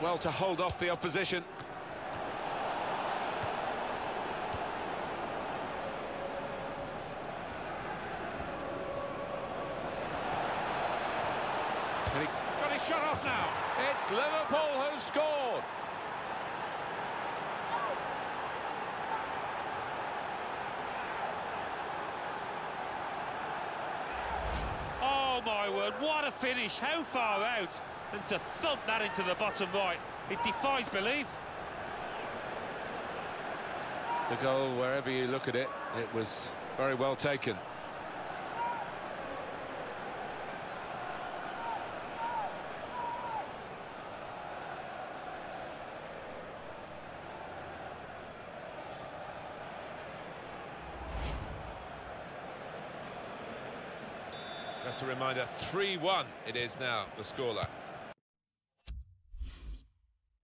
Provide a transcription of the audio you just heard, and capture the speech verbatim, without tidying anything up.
well to hold off the opposition. And he's got his shot off now. It's Liverpool who scored. Oh my word, what a finish, how far out, and to thump that into the bottom right, it defies belief. The goal, wherever you look at it, it was very well taken. Just a reminder, three one it is now, the scoreline.